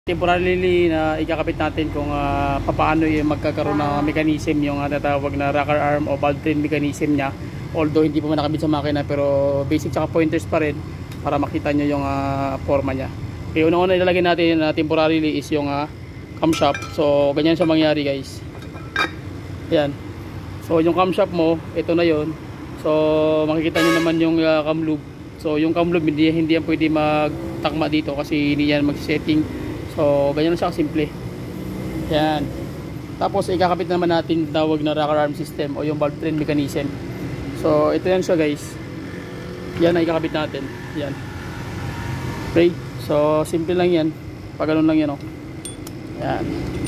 Temporarily na ikakabit natin kung paano yung magkakaroon ng mechanism yung tatawag na rocker arm o valve train mechanism nya. Although hindi pa man nakabit sa makina, pero basic tsaka pointers pa rin para makita nyo yung forma nya. Okay, unang-una ilalagay natin na temporarily is yung camshaft. So ganyan siya mangyari guys. Yan. So yung camshaft mo, ito na yon. So makikita nyo naman yung cam loop. So yung cam loop hindi yan pwede magtakma dito kasi hindi yan mag-setting. So ganyan siya simple. Yan. Tapos ikakabit naman natin tawag na rocker arm system o yung valve train mechanism. So ito yan siya guys. Yan ay ikakabit natin. Yan. Okay. So simple lang yan. Pag ganun lang yan, oh. Yan.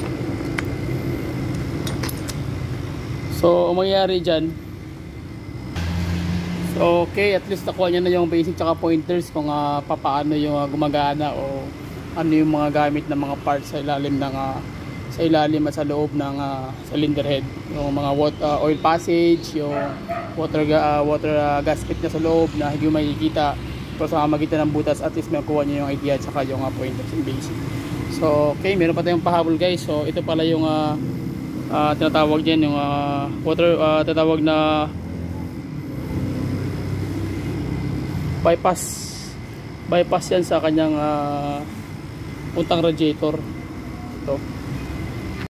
So ang mangyayari dyan, so okay, at least nakuha nyo na yung basic tsaka pointers kung paano yung gumagana o ano yung mga gamit ng mga parts sa ilalim ng sa ilalim at sa loob ng cylinder head, yung mga oil passage, yung water gasket na sa loob na hindi makikita, pero sa magitan ng butas at least makuha nyo yung idea at saka yung pointers and basic. So okay, meron pa tayong pahabol guys. So ito pala yung tinatawag dyan yung tinatawag na bypass yan sa kanyang puntang radiator. Ito